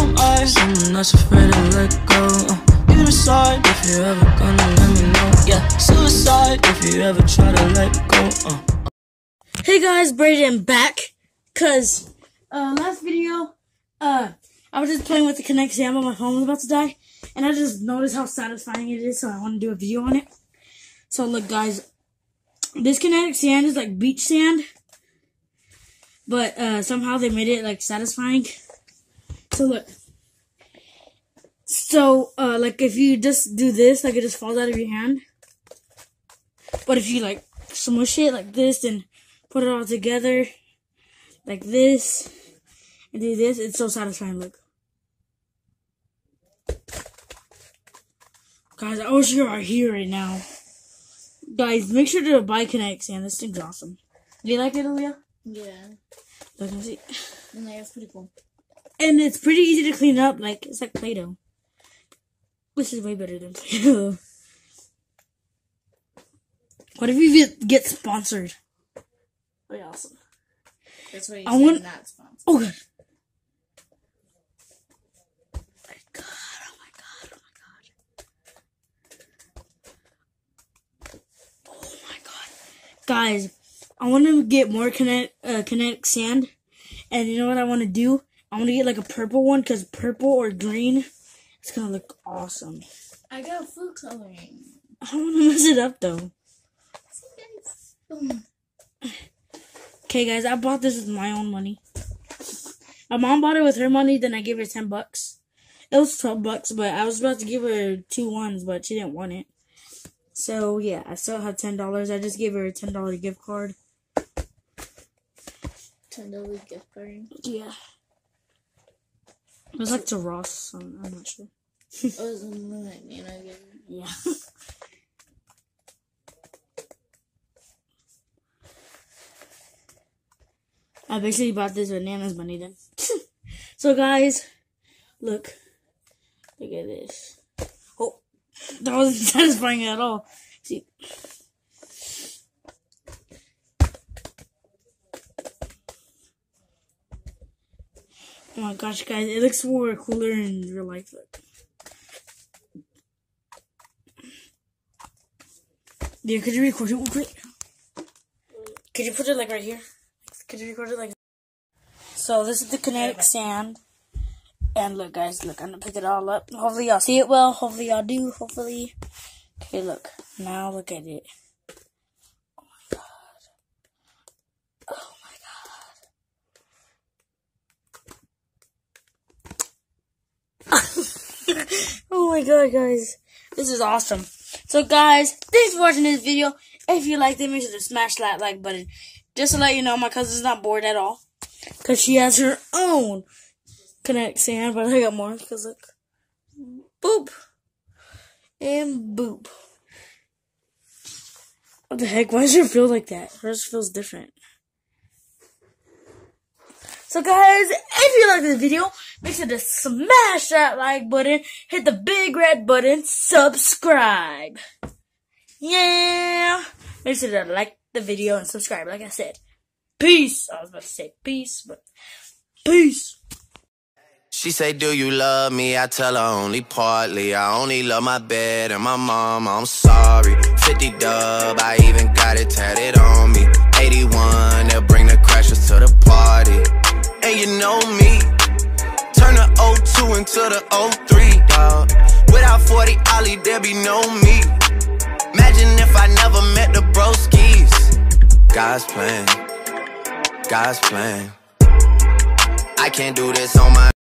am I? Someone that's afraid to let go. You decide if you're ever gonna let me know. Yeah, suicide if you ever try to let go. Hey guys, Brayden back. Cause last video, I was just playing with the Kinetic Sand, but my phone was about to die, and I just noticed how satisfying it is, so I want to do a video on it. So look, guys, this Kinetic Sand is like beach sand, but somehow they made it like satisfying. So look, so like if you just do this, like it just falls out of your hand. But if you like smush it like this and put it all together like this and do this, it's so satisfying. Look, guys, I wish you were here right now. Guys, make sure to buy Kinetic Sand. This thing's awesome. Do you like it, Aaliyah? Yeah. Look and see. Yeah, it's pretty cool. And it's pretty easy to clean up. Like, it's like Play-Doh. This is way better than Play-Doh. What if we get sponsored? That'd be awesome. That's why you said not sponsored. Oh, God. Guys, I want to get more kinetic sand, and you know what I want to do? I want to get like a purple one, because purple or green, it's going to look awesome. I got food coloring. I don't want to mess it up, though. Okay, guys, I bought this with my own money. My mom bought it with her money, then I gave her $10. It was $12, but I was about to give her 2 ones, but she didn't want it. So, yeah, I still have $10. I just gave her a $10 gift card. $10 gift card? Yeah. It was like to Ross, so I'm not sure. It was like Nana gave it. Yeah. I basically bought this with Nana's money then. So, guys, look. Look at this. Oh, that wasn't satisfying at all. See. Oh my gosh, guys, it looks more cooler in real life. Look. Yeah, could you record it real quick? Could you put it like right here? Could you record it like? So this is the Kinetic Sand. And look, guys, look, I'm gonna pick it all up. Hopefully y'all see it well. Hopefully y'all do. Hopefully. Okay, look. Now look at it. Oh my god. Oh my god. Oh my god, guys. This is awesome. So, guys, thanks for watching this video. If you liked it, make sure to smash that like button. Just to let you know, my cousin's not bored at all. Because she has her own Kinetic Sand, but I got more, because look, boop, and boop. What the heck, why does it feel like that? Hers feels different. So guys, if you like this video, make sure to smash that like button, hit the big red button, subscribe. Yeah, make sure to like the video and subscribe, like I said. Peace. I was about to say peace, but peace. She say, do you love me? I tell her only partly. I only love my bed and my mom, I'm sorry. 50 dub, I even got it tatted on me. 81, they'll bring the crashers to the party. And you know me, turn the 02 into the 03, dog. Without 40 Ollie, there be no me. Imagine if I never met the broskies. God's plan, God's plan. I can't do this on my